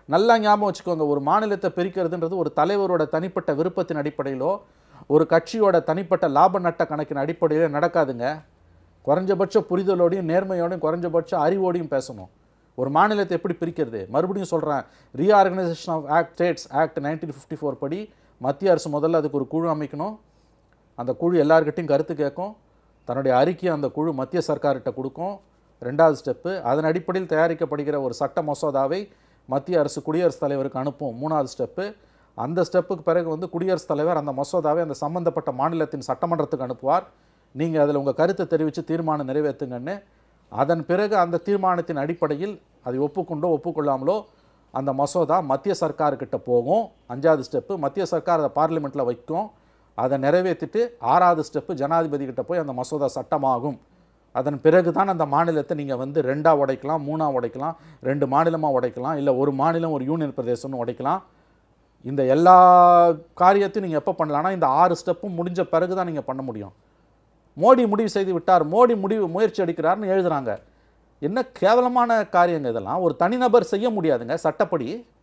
நல்லா ஞாபகம் வச்சுக்கோங்க, ஒரு மாநிலத்தை பிரிக்கிறதுன்றது ஒரு தலைவரோட தனிப்பட்ட விருப்பத்தின் அடிப்படையிலோ ஒரு கட்சியோட தனிப்பட்ட லாப நட்ட கணக்கின் அடிப்படையிலோ நடக்காதுங்க. குறைஞ்சபட்ச புரிதலோடையும் நேர்மையோடையும் குறைஞ்சபட்ச அறிவோடையும் பேசணும். ஒரு மாநிலத்தை எப்படி பிரிக்கிறது? மறுபடியும் சொல்கிறேன், ரீஆர்கனைசேஷன் ஆஃப் ஸ்டேட்ஸ் ஆக்ட் 1954 படி மத்திய அரசு முதல்ல அதுக்கு ஒரு குழு அமைக்கணும். அந்த குழு எல்லார்கிட்டையும் கருத்து கேட்கும். தன்னுடைய அறிக்கையை அந்த குழு மத்திய சர்க்கார்கிட்ட கொடுக்கும். 2வது ஸ்டெப்பு, அதன் அடிப்படையில் தயாரிக்கப்படுகிற ஒரு சட்ட மசோதாவை மத்திய அரசு குடியரசுத் தலைவருக்கு அனுப்பும். 3வது ஸ்டெப்பு, அந்த ஸ்டெப்புக்கு பிறகு வந்து குடியரசுத் தலைவர் அந்த மசோதாவை அந்த சம்பந்தப்பட்ட மாநிலத்தின் சட்டமன்றத்துக்கு அனுப்புவார். நீங்கள் அதில் உங்கள் கருத்தை தெரிவித்து தீர்மானம் நிறைவேற்றுங்கன்னு. அதன் பிறகு அந்த தீர்மானத்தின் அடிப்படையில் அதை ஒப்புக்கொண்டோ ஒப்புக்கொள்ளாமலோ அந்த மசோதா மத்திய சர்க்கார்கிட்ட போகும். 5வது ஸ்டெப்பு, மத்திய சர்க்கார் அதை பார்லிமெண்ட்டில் வைக்கும். அதை நிறைவேற்றிட்டு 6வது ஸ்டெப்பு, ஜனாதிபதி கிட்ட போய் அந்த மசோதா சட்டமாகும். அதன் பிறகு தான் அந்த மாநிலத்தை நீங்கள் வந்து 2ஆக உடைக்கலாம், 3ஆக உடைக்கலாம், 2 மாநிலமாக உடைக்கலாம், இல்லை ஒரு மாநிலம் ஒரு யூனியன் பிரதேசம்னு உடைக்கலாம். இந்த எல்லா காரியத்தையும் நீங்கள் எப்போ பண்ணலான்னா இந்த 6 ஸ்டெப்பும் முடிஞ்ச பிறகு தான் நீங்கள் பண்ண முடியும். மோடி முடிவு செய்து விட்டார், மோடி முயற்சி எடுக்கிறார்னு எழுதுகிறாங்க. என்ன கேவலமான காரியங்க இதெல்லாம். ஒரு தனிநபர் செய்ய முடியாதுங்க சட்டப்படி.